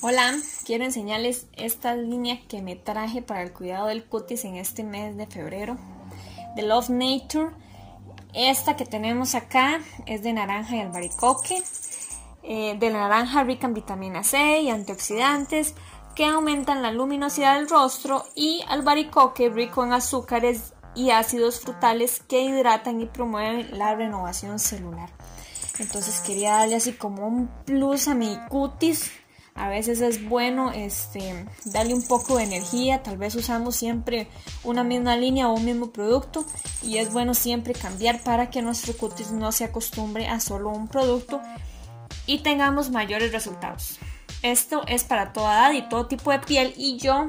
Hola, quiero enseñarles esta línea que me traje para el cuidado del cutis en este mes de febrero de Love Nature. Esta que tenemos acá es de naranja y albaricoque. De naranja rica en vitamina C y antioxidantes que aumentan la luminosidad del rostro, y albaricoque rico en azúcares y ácidos frutales que hidratan y promueven la renovación celular. Entonces quería darle así como un plus a mi cutis. A veces es bueno darle un poco de energía. Tal vez usamos siempre una misma línea o un mismo producto, y es bueno siempre cambiar para que nuestro cutis no se acostumbre a solo un producto y tengamos mayores resultados. Esto es para toda edad y todo tipo de piel, y yo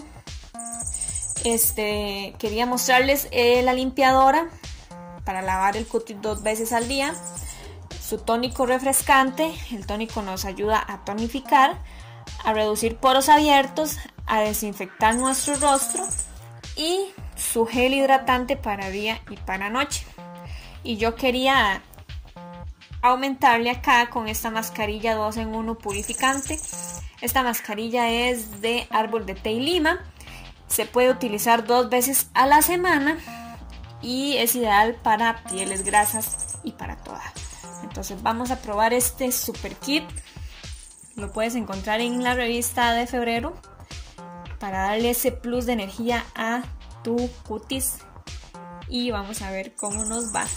quería mostrarles la limpiadora para lavar el cutis 2 veces al día, su tónico refrescante. El tónico nos ayuda a tonificar, a reducir poros abiertos, a desinfectar nuestro rostro, y su gel hidratante para día y para noche. Y yo quería aumentarle acá con esta mascarilla 2 en 1 purificante. Esta mascarilla es de árbol de té y lima. Se puede utilizar 2 veces a la semana y es ideal para pieles grasas y para todas. Entonces vamos a probar este super kit. Lo puedes encontrar en la revista de febrero para darle ese plus de energía a tu cutis, y vamos a ver cómo nos va.